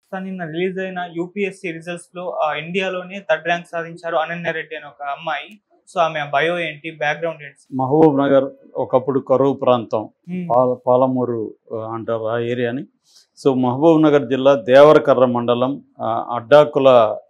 నిన్న రిలీజ్ అయిన UPSC results లో ఇండియాలోనే థర్డ్ ర్యాంక్ సాధించారు అనన్య రెడ్డి అని ఒక అమ్మాయి. సో ఆమె బయో ఏంటి, బ్యాక్గ్రౌండ్ ఏంటి? మహబూబ్ నగర్ ఒకప్పుడు కరువు ప్రాంతం, పాలమూరు అంటారు ఆ ఏరియాని. సో మహబూబ్ నగర్ జిల్లా దేవరకర్ర మండలం అడ్డాకుల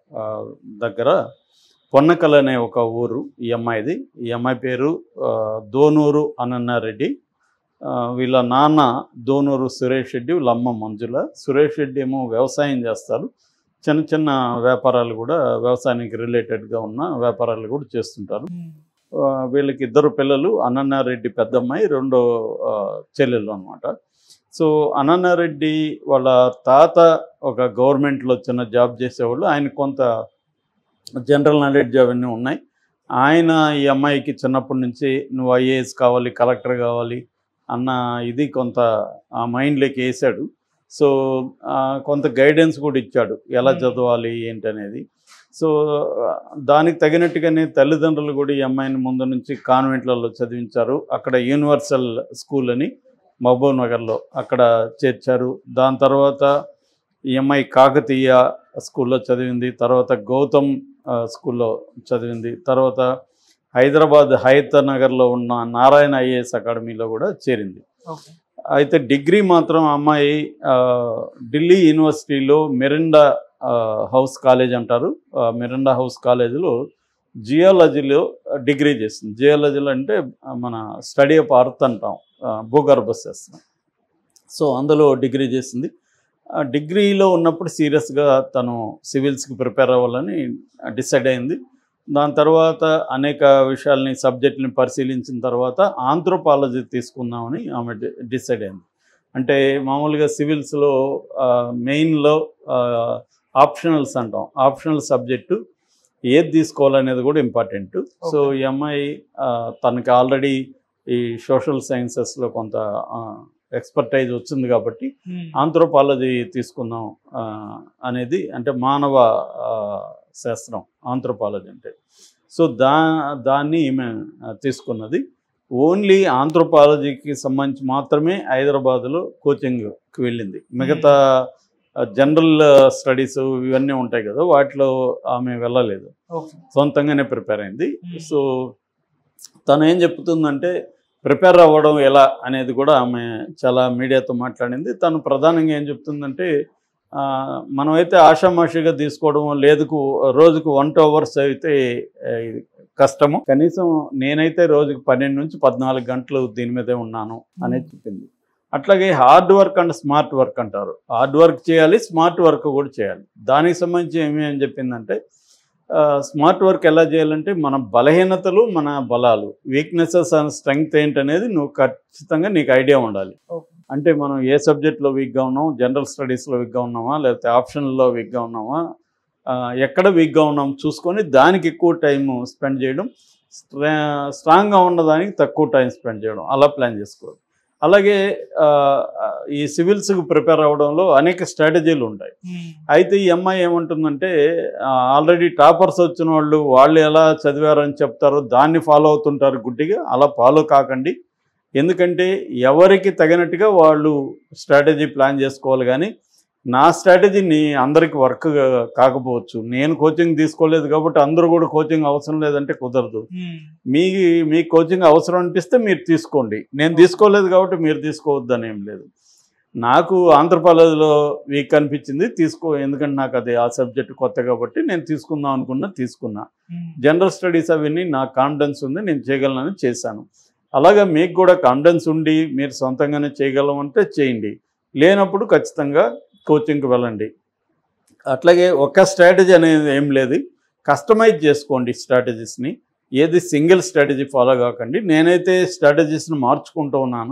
దగ్గర పొన్నకల్ అనే ఒక ఊరు ఈ అమ్మాయిది. ఈ అమ్మాయి పేరు దోనూరు అనన్య రెడ్డి. వీళ్ళ నాన్న దోనూరు సురేష్ రెడ్డి, వీళ్ళ అమ్మ మంజుల. సురేష్ రెడ్డి ఏమో వ్యవసాయం చేస్తారు, చిన్న చిన్న వ్యాపారాలు కూడా వ్యవసాయానికి రిలేటెడ్గా ఉన్న వ్యాపారాలు కూడా చేస్తుంటారు. వీళ్ళకి ఇద్దరు పిల్లలు, అనన్య రెడ్డి పెద్దమ్మాయి, రెండో చెల్లెలు అనమాట. సో అనన్య రెడ్డి వాళ్ళ తాత ఒక గవర్నమెంట్లో చిన్న జాబ్ చేసేవాళ్ళు. ఆయన కొంత జనరల్ నాలెడ్జ్ అవన్నీ ఉన్నాయి. ఆయన ఈ అమ్మాయికి చిన్నప్పటి నుంచి నువ్వు ఐఏఎస్ కావాలి, కలెక్టర్ కావాలి అన్న ఇది కొంత ఆ మైండ్లోకి వేసాడు. సో కొంత గైడెన్స్ కూడా ఇచ్చాడు ఎలా చదవాలి ఏంటనేది. సో దానికి తగినట్టుగానే తల్లిదండ్రులు కూడా ఈ అమ్మాయిని ముందు నుంచి కాన్వెంట్లలో చదివించారు. అక్కడ యూనివర్సల్ స్కూల్ అని మహబూబ్ నగర్లో అక్కడ చేర్చారు. దాని తర్వాత ఈ అమ్మాయి కాకతీయ స్కూల్లో చదివింది, తర్వాత గౌతమ్ స్కూల్లో చదివింది, తర్వాత హైదరాబాద్ హయత్ నగర్లో ఉన్న నారాయణ ఐఏఎస్ అకాడమీలో కూడా చేరింది. అయితే డిగ్రీ మాత్రం అమ్మాయి ఢిల్లీ యూనివర్సిటీలో మిరిండా హౌస్ కాలేజ్ అంటారు, మిరిండా హౌస్ కాలేజీలో జియాలజీలో డిగ్రీ చేసింది. జియాలజీలో అంటే మన స్టడీ ఆఫ్ అర్త్ అంటాం, భూగర్భ శాస్త్రం. సో అందులో డిగ్రీ చేసింది. డిగ్రీలో ఉన్నప్పుడు సీరియస్గా తను సివిల్స్కి ప్రిపేర్ అవ్వాలని డిసైడ్ అయింది. దాని తర్వాత అనేక విషయాల్ని సబ్జెక్టుని పరిశీలించిన తర్వాత ఆంథ్రోపాలజీ తీసుకుందామని ఆమె డిసైడ్ అయింది. అంటే మామూలుగా సివిల్స్లో మెయిన్లో ఆప్షనల్స్ అంటాం, ఆప్షనల్ సబ్జెక్టు ఏది తీసుకోవాలనేది కూడా ఇంపార్టెంట్. సో ఈ అమ్మాయి తనకి ఆల్రెడీ ఈ సోషల్ సైన్సెస్లో కొంత ఎక్స్పర్టైజ్ వచ్చింది కాబట్టి ఆంథ్రోపాలజీ తీసుకుందాం అనేది, అంటే మానవ శాస్త్రం ఆంథ్రోపాలజీ అంటే. సో దాన్ని ఈమె తీసుకున్నది. ఓన్లీ ఆంథ్రోపాలజీకి సంబంధించి మాత్రమే హైదరాబాద్లో కోచింగ్కి వెళ్ళింది. మిగతా జనరల్ స్టడీస్ ఇవన్నీ ఉంటాయి కదా, వాటిలో ఆమె వెళ్ళలేదు, సొంతంగానే ప్రిపేర్ అయింది. సో తను ఏం చెప్తుందంటే ప్రిపేర్ అవ్వడం ఎలా అనేది కూడా ఆమె చాలా మీడియాతో మాట్లాడింది. తను ప్రధానంగా ఏం చెప్తుందంటే మనమైతే ఆషామాషిగా తీసుకోవడం లేదు, రోజుకు 1 hours అయితే కష్టము, కనీసం నేనైతే రోజుకు 12 నుంచి 14 గంటలు దీని మీదే ఉన్నాను అనేది చెప్పింది. అట్లాగే hard work and smart work అంటారు, హార్డ్ వర్క్ చేయాలి, స్మార్ట్ వర్క్ కూడా చేయాలి. దానికి సంబంధించి ఏం చెప్పిందంటే స్మార్ట్ వర్క్ ఎలా చేయాలంటే మన బలహీనతలు, మన బలాలు, వీక్నెసెస్ అండ్ స్ట్రెంగ్త్ ఏంటనేది నువ్వు ఖచ్చితంగా నీకు ఐడియా ఉండాలి. అంటే మనం ఏ సబ్జెక్ట్లో వీక్గా ఉన్నాం, జనరల్ స్టడీస్లో వీక్గా ఉన్నామా, లేకపోతే ఆప్షన్లో వీక్గా ఉన్నామా, ఎక్కడ వీక్గా ఉన్నాం చూసుకొని దానికి ఎక్కువ టైం స్పెండ్ చేయడం, స్ట్రాంగ్గా ఉన్నదానికి తక్కువ టైం స్పెండ్ చేయడం, అలా ప్లాన్ చేసుకోవాలి. అలాగే ఈ సివిల్స్కి ప్రిపేర్ అవ్వడంలో అనేక స్ట్రాటజీలు ఉంటాయి. అయితే ఈ అమ్మాయి ఏమంటుందంటే ఆల్రెడీ టాపర్స్ వచ్చిన వాళ్ళు ఎలా చదివారని చెప్తారో దాన్ని ఫాలో అవుతుంటారు గుడ్డిగా. అలా ఫాలో కాకండి, ఎందుకంటే ఎవరికి తగినట్టుగా వాళ్ళు స్ట్రాటజీ ప్లాన్ చేసుకోవాలి. కానీ నా స్ట్రాటజీని అందరికి వర్క్ కాకపోవచ్చు, నేను కోచింగ్ తీసుకోలేదు కాబట్టి అందరూ కూడా కోచింగ్ అవసరం లేదంటే కుదరదు. మీ కోచింగ్ అవసరం అనిపిస్తే మీరు తీసుకోండి, నేను తీసుకోలేదు కాబట్టి మీరు తీసుకోవద్దని ఏం లేదు. నాకు ఆంథ్రోపాలజీలో వీక్ అనిపించింది ఎందుకంటే నాకు అది ఆ సబ్జెక్ట్ కొత్త కాబట్టి నేను తీసుకుందాం తీసుకున్నా. జనరల్ స్టడీస్ అవన్నీ నాకు కాన్ఫిడెన్స్ ఉంది, నేను చేయగలనని చేశాను. అలాగే మీకు కూడా కాన్ఫిడెన్స్ ఉండి మీరు సొంతంగానే చేయగలమంటే చేయండి, లేనప్పుడు ఖచ్చితంగా కోచింగ్కి వెళ్ళండి. అట్లాగే ఒక స్ట్రాటజీ అనేది ఏం లేదు, కస్టమైజ్ చేసుకోండి స్ట్రాటజీస్ని. ఏది సింగిల్ స్ట్రాటజీ ఫాలో కాకండి. నేనైతే స్ట్రాటజీస్ని మార్చుకుంటూ ఉన్నాను,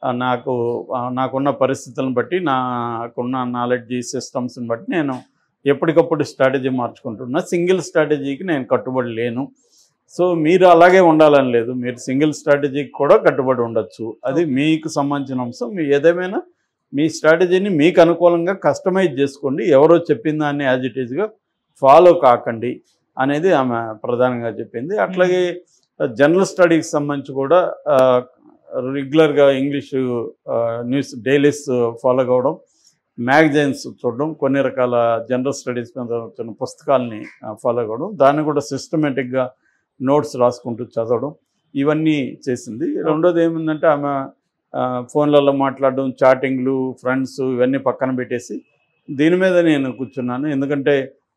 నాకున్న పరిస్థితులను బట్టి, నాకున్న నాలెడ్జ్ సిస్టమ్స్ని బట్టి నేను ఎప్పటికప్పుడు స్ట్రాటజీ మార్చుకుంటున్నా. సింగిల్ స్ట్రాటజీకి నేను కట్టుబడి లేను. సో మీరు అలాగే ఉండాలని లేదు, మీరు సింగిల్ స్ట్రాటజీకి కూడా కట్టుబడి ఉండొచ్చు, అది మీకు సంబంధించిన అంశం. ఏదేమైనా మీ స్ట్రాటజీని మీకు అనుకూలంగా కస్టమైజ్ చేసుకోండి, ఎవరో చెప్పిన దాన్ని యాజ్ ఇట్ ఈజ్గా ఫాలో కాకండి అనేది ఆమె ప్రధానంగా చెప్పింది. అట్లాగే జనరల్ స్టడీకి సంబంధించి కూడా రెగ్యులర్గా ఇంగ్లీషు న్యూస్ డైలీస్ ఫాలో కావడం, మ్యాగజైన్స్ చూడడం, కొన్ని రకాల జనరల్ స్టడీస్ మీద వచ్చిన పుస్తకాలని ఫాలో అవ్వడం, దాన్ని కూడా సిస్టమేటిక్గా నోట్స్ రాసుకుంటూ చదవడం, ఇవన్నీ చేసింది. రెండోది ఏమిందంటే ఆమె ఫోన్లలో మాట్లాడడం, చాటింగ్లు, ఫ్రెండ్స్ ఇవన్నీ పక్కన పెట్టేసి దీని మీద నేను కూర్చున్నాను. ఎందుకంటే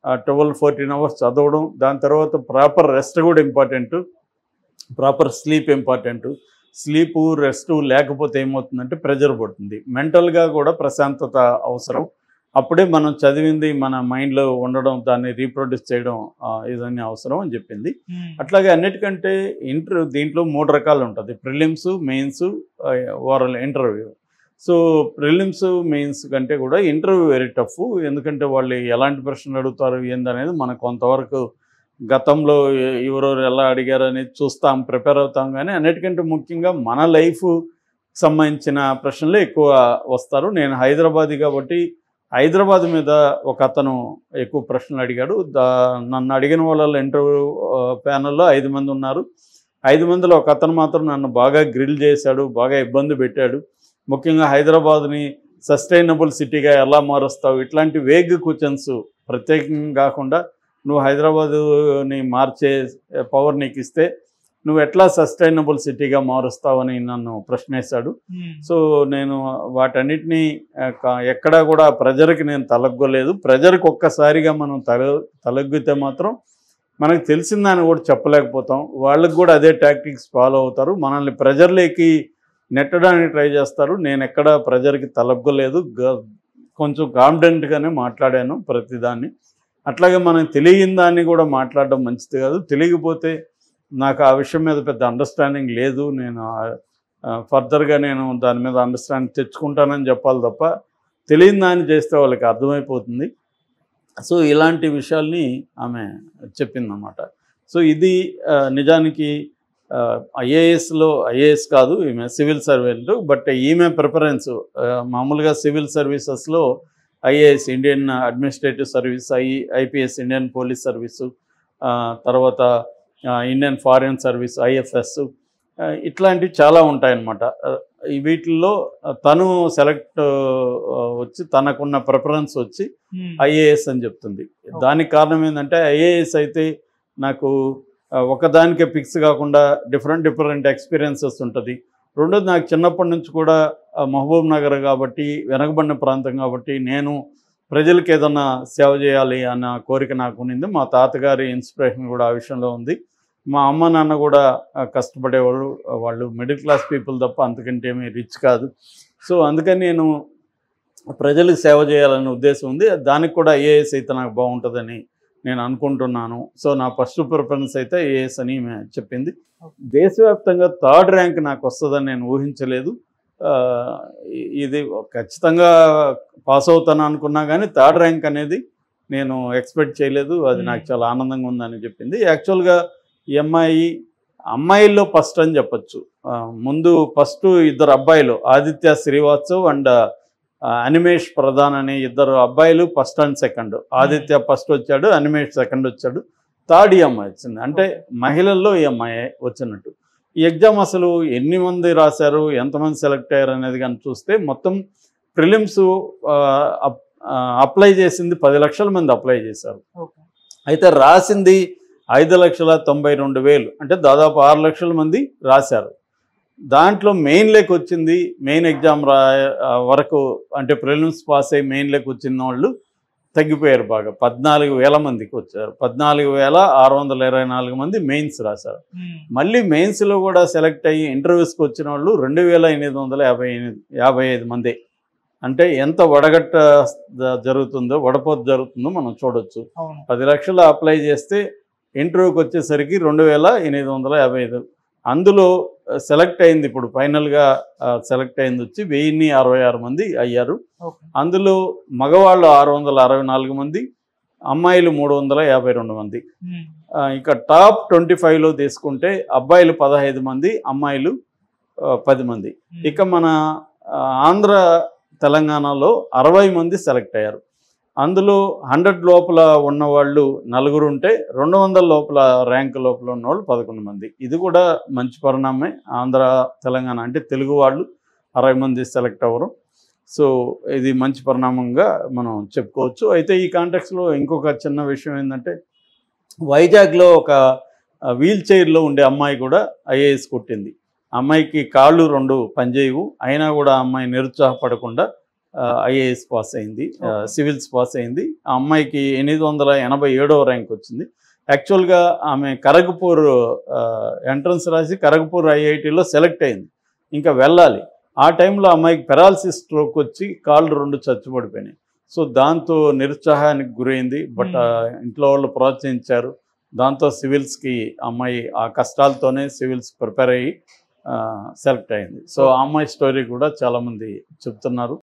12-14 అవర్స్ చదవడం, దాని తర్వాత ప్రాపర్ రెస్ట్ కూడా important, proper sleep important. Sleep rest లేకపోతే ఏమవుతుందంటే ప్రెజర్ పడుతుంది, మెంటల్గా కూడా ప్రశాంతత అవసరం. అప్పుడే మనం చదివింది మన మైండ్లో ఉండడం, దాన్ని రీప్రొడ్యూస్ చేయడం ఇదన్నీ అవసరం అని చెప్పింది. అట్లాగే అన్నిటికంటే దీంట్లో 3 రకాలు ఉంటుంది: prelims, mains, oral interview. So prelims, mains కంటే కూడా ఇంటర్వ్యూ వెరీ టఫ్. ఎందుకంటే వాళ్ళు ఎలాంటి ప్రశ్నలు అడుగుతారు ఏందనేది మనకు కొంతవరకు గతంలో ఎవరెవరు ఎలా అడిగారు అనేది చూస్తాం, ప్రిపేర్ అవుతాం. కానీ అన్నిటికంటే ముఖ్యంగా మన లైఫ్ సంబంధించిన ప్రశ్నలే ఎక్కువ వస్తారు. నేను హైదరాబాదీ కాబట్టి హైదరాబాద్ మీద ఒక అతను ఎక్కువ ప్రశ్నలు అడిగాడు. నన్ను అడిగిన వాళ్ళ ఇంటర్వ్యూ ప్యానల్లో 5 మంది ఉన్నారు. 5 మందిలో ఒక అతను మాత్రం నన్ను బాగా గ్రిల్ చేశాడు, బాగా ఇబ్బంది పెట్టాడు. ముఖ్యంగా హైదరాబాద్ని సస్టైనబుల్ సిటీగా ఎలా మారుస్తావు, ఇట్లాంటి వేగ్ క్వశ్చన్స్ ప్రత్యేకంగా కాకుండా నువ్వు హైదరాబాదుని మార్చే పవర్ నీకు ఇస్తే నువ్వు ఎట్లా సస్టైనబుల్ సిటీగా మారుస్తావని నన్ను ప్రశ్నేశాడు. సో నేను వాటన్నిటినీ ఎక్కడా కూడా ప్రెజర్కి నేను తలగ్గలేదు. ప్రెజర్కి ఒక్కసారిగా మనం తలగ్గితే మాత్రం మనకు తెలిసిన దాన్ని కూడా చెప్పలేకపోతాం. వాళ్ళకి కూడా అదే టాక్టిక్స్ ఫాలో అవుతారు, మనల్ని ప్రెజర్లోకి నెట్టడానికి ట్రై చేస్తారు. నేను ఎక్కడ ప్రెజర్కి తలగ్గలేదు, కొంచెం కాన్ఫిడెంట్గానే మాట్లాడాను ప్రతిదాన్ని. అట్లాగే మనకు తెలియని దాన్ని కూడా మాట్లాడడం మంచిది కాదు. తెలియకపోతే నాకు ఆ విషయం మీద పెద్ద అండర్స్టాండింగ్ లేదు, నేను ఫర్దర్గా నేను దాని మీద అండర్స్టాండింగ్ తెచ్చుకుంటానని చెప్పాలి తప్ప తెలియని దాన్ని చేస్తే వాళ్ళకి అర్థమైపోతుంది. సో ఇలాంటి విషయాల్ని ఆమె చెప్పిందన్నమాట. సో ఇది నిజానికి ఐఏఎస్ కాదు, ఈమె సివిల్ సర్వెంట్. బట్ ఈమె ప్రిఫరెన్స్ మామూలుగా సివిల్ సర్వీసెస్లో IAS Indian Administrative Service, IPS Indian Police Service, తర్వాత ఇండియన్ ఫారిన్ సర్వీస్ ఐఎఫ్ఎస్, ఇట్లాంటివి చాలా ఉంటాయన్నమాట. వీటిల్లో తను సెలెక్ట్ వచ్చి తనకున్న ప్రిఫరెన్స్ వచ్చి ఐఏఎస్ అని చెప్తుంది. దానికి కారణం ఏంటంటే ఐఏఎస్ అయితే నాకు ఒకదానికే ఫిక్స్ కాకుండా డిఫరెంట్ ఎక్స్పీరియన్సెస్ ఉంటుంది. రెండోది నాకు చిన్నప్పటి నుంచి కూడా మహబూబ్ నగర్ కాబట్టి, వెనకబడిన ప్రాంతం కాబట్టి నేను ప్రజలకు ఏదన్నా సేవ చేయాలి అన్న కోరిక నాకు ఉన్నింది. మా తాతగారి ఇన్స్పిరేషన్ కూడా ఆ విషయంలో ఉంది. మా అమ్మ నాన్న కూడా కష్టపడేవాళ్ళు, వాళ్ళు మిడిల్ క్లాస్ పీపుల్ తప్ప అంతకంటే ఏమీ రిచ్ కాదు. సో అందుకని నేను ప్రజలకు సేవ చేయాలనే ఉద్దేశం ఉంది. దానికి కూడా ఐఏఎస్ అయితే నాకు బాగుంటుందని నేను అనుకుంటున్నాను. సో నా ఫస్ట్ ప్రిఫరెన్స్ అయితే ఐఏఎస్ అని చెప్పింది. దేశవ్యాప్తంగా 3rd ర్యాంక్ నాకు వస్తుందని నేను ఊహించలేదు. ఇది ఖచ్చితంగా పాస్ అవుతాను అనుకున్నా కానీ 3rd ర్యాంక్ అనేది నేను ఎక్స్పెక్ట్ చేయలేదు. అది నాకు చాలా ఆనందంగా ఉందని చెప్పింది. యాక్చువల్గా ఈ అమ్మాయిల్లో ఫస్ట్ అని చెప్పచ్చు. ముందు ఫస్ట్ 2 అబ్బాయిలు, ఆదిత్య శ్రీవాత్సవ్ అండ్ అనిమేష్ ప్రధాన్ అనే 2 అబ్బాయిలు first and second. Aditya first వచ్చాడు, అనిమేష్ సెకండ్ వచ్చాడు, 3rd ఈ అమ్మాయి వచ్చింది. అంటే మహిళల్లో ఈ అమ్మాయి వచ్చినట్టు. ఈ ఎగ్జామ్ అసలు ఎన్ని మంది రాశారు, ఎంతమంది సెలెక్ట్ అయ్యారు అనేది కానీ చూస్తే మొత్తం ప్రిలిమ్స్ అప్లై చేసింది 10 లక్షల మంది అప్లై చేశారు. అయితే రాసింది 5,92,000, అంటే దాదాపు 6 లక్షల మంది రాశారు. దాంట్లో మెయిన్లోకి వచ్చింది, మెయిన్ ఎగ్జామ్ వరకు అంటే ప్రిలిమ్స్ పాస్ అయ్యి మెయిన్లోకి వచ్చిన వాళ్ళు తగ్గిపోయారు బాగా. 14,000 మందికి వచ్చారు. 14,624 మంది మెయిన్స్ రాశారు. మళ్ళీ మెయిన్స్లో కూడా సెలెక్ట్ అయ్యి ఇంటర్వ్యూస్కి వచ్చిన వాళ్ళు 2,855 మంది. అంటే ఎంత వడగట్ట జరుగుతుందో, వడపోత జరుగుతుందో మనం చూడొచ్చు. 10 లక్షలు అప్లై చేస్తే ఇంటర్వ్యూకి వచ్చేసరికి 2,855. అందులో సెలెక్ట్ అయింది, ఇప్పుడు ఫైనల్గా సెలెక్ట్ అయింది వచ్చి 1,066 మంది అయ్యారు. అందులో మగవాళ్ళు 664 మంది, అమ్మాయిలు 352 మంది. ఇక టాప్ 25లో తీసుకుంటే అబ్బాయిలు 15 మంది, అమ్మాయిలు 10 మంది. ఇక మన ఆంధ్ర తెలంగాణలో 60 మంది సెలెక్ట్ అయ్యారు. అందులో 100 లోపల ఉన్నవాళ్ళు 4 ఉంటే 200 లోపల ర్యాంక్ లోపల ఉన్నవాళ్ళు 11 మంది. ఇది కూడా మంచి పరిణామమే. ఆంధ్ర తెలంగాణ అంటే తెలుగు వాళ్ళు 60 మంది సెలెక్ట్ అవ్వరు. సో ఇది మంచి పరిణామంగా మనం చెప్పుకోవచ్చు. అయితే ఈ కాంటెక్స్లో ఇంకొక చిన్న విషయం ఏంటంటే, వైజాగ్లో ఒక వీల్ చైర్లో ఉండే అమ్మాయి కూడా ఐఏఎస్ కొట్టింది. అమ్మాయికి కాళ్ళు 2 పనిచేయవు, అయినా కూడా ఆ అమ్మాయి నిరుత్సాహపడకుండా ఐఏఎస్ పాస్ అయింది, సివిల్స్ పాస్ అయింది. ఆ అమ్మాయికి 887వ ర్యాంక్ వచ్చింది. యాక్చువల్గా ఆమె కరగపూర్ ఎంట్రన్స్ రాసి కరగపూర్ ఐఐటిలో సెలెక్ట్ అయింది, ఇంకా వెళ్ళాలి. ఆ టైంలో అమ్మాయికి పెరాలసిస్ స్ట్రోక్ వచ్చి కాళ్ళు 2 చచ్చుపడిపోయినాయి. సో దాంతో నిరుత్సాహానికి గురైంది. బట్ ఇంట్లో వాళ్ళు ప్రోత్సహించారు. దాంతో సివిల్స్కి అమ్మాయి ఆ కష్టాలతోనే సివిల్స్ ప్రిపేర్ అయ్యి సెలెక్ట్ అయింది. సో ఆ అమ్మాయి స్టోరీ కూడా చాలామంది చెప్తున్నారు.